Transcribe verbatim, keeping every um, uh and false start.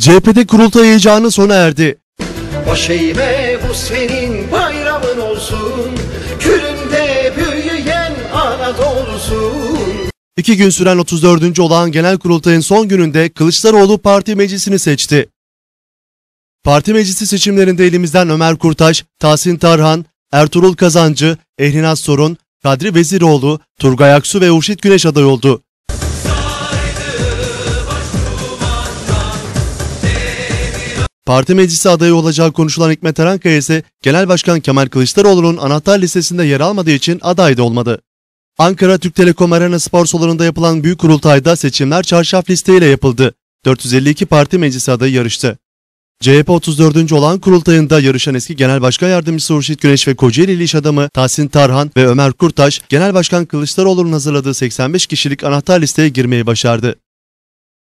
C H P'de kurultay heyecanı sona erdi. O şeyime bu senin bayramın olsun, külünde büyüyen Anadolu'sun. İki gün süren otuz dördüncü olağan genel kurultayın son gününde Kılıçdaroğlu parti meclisini seçti. Parti meclisi seçimlerinde elimizden Ömer Kurtaş, Tahsin Tarhan, Ertuğrul Kazancı, Ehrinaz Sorun, Kadri Veziroğlu, Turgay Aksu ve Urşit Güneş aday oldu. Parti meclisi adayı olacağı konuşulan Hikmet Erankaya ise Genel Başkan Kemal Kılıçdaroğlu'nun anahtar listesinde yer almadığı için aday da olmadı. Ankara Türk Telekom Arena Spor Salonu'nda yapılan büyük kurultayda seçimler çarşaf listeyle yapıldı. dört yüz elli iki parti meclisi adayı yarıştı. C H P otuz dördüncü olağan kurultayında yarışan eski Genel Başkan Yardımcısı Urşit Güneş ve Kocaeli iş adamı Tahsin Tarhan ve Ömer Kurtaş, Genel Başkan Kılıçdaroğlu'nun hazırladığı seksen beş kişilik anahtar listeye girmeyi başardı.